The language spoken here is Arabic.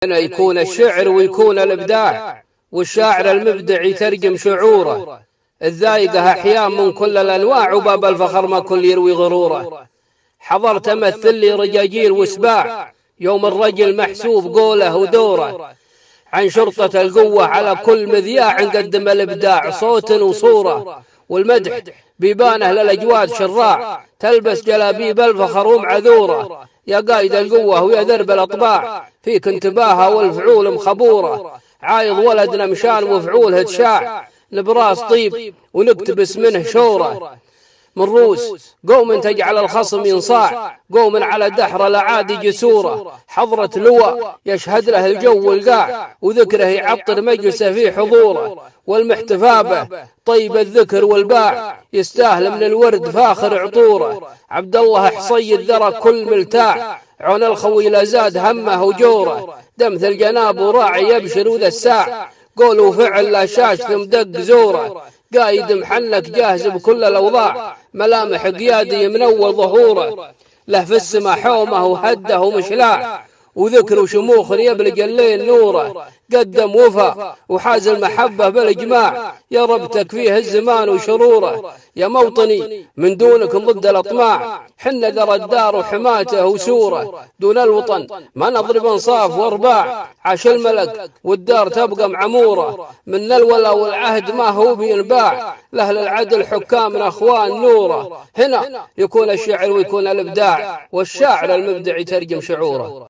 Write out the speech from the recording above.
هنا يكون الشعر ويكون الإبداع، والشاعر المبدع يترجم شعوره. الذايقة أحيان من كل الأنواع، وباب الفخر ما كل يروي غروره. حضرت أمثل لي رجاجيل وسباع، يوم الرجل محسوب قوله ودوره. عن شرطة القوة على كل مذياع، نقدم الإبداع صوت وصورة. والمدح بيبانه للأجواد شراع، تلبس جلابيب الفخر ومعذورة. يا قايد القوة ويا درب الأطباع، فيك انتباهه والفعول مخبورة. عايض ولدنا مشان وفعوله تشاع، نبراس طيب ونكتبس منه شورة. من روس قوم تجعل الخصم ينصاع، قوم على دحر الأعادي جسورة. حضرة لواء يشهد له الجو والقاع، وذكره يعطر مجلسه في حضوره. والمحتفى به طيب الذكر والباع، يستاهل من الورد فاخر عطوره. عبد الله حصي الذرى كل ملتاع، عون الخوي لا زاد همه وجوره. دمث الجناب وراعي يبشر وذا الساع، قول وفعل لا شاش ثم دق زوره. قايد محنك جاهز بكل الأوضاع، ملامح قيادي من أول ظهوره. له في السما حومه وهده ومشلاع، وذكر وشموخ يبلج الليل نوره. قدم وفا وحاز المحبة بالإجماع، يا رب تكفيه الزمان وشروره. يا موطني من دونكم ضد الأطماع، حنا ذرى الدار وحماته وسوره. دون الوطن ما نضرب انصاف وارباع، عاش الملك والدار تبقى معموره. من الولا والعهد ما هو بينباع، لأهل العدل حكامنا أخوان نوره. هنا يكون الشعر ويكون الإبداع، والشاعر المبدع يترجم شعوره.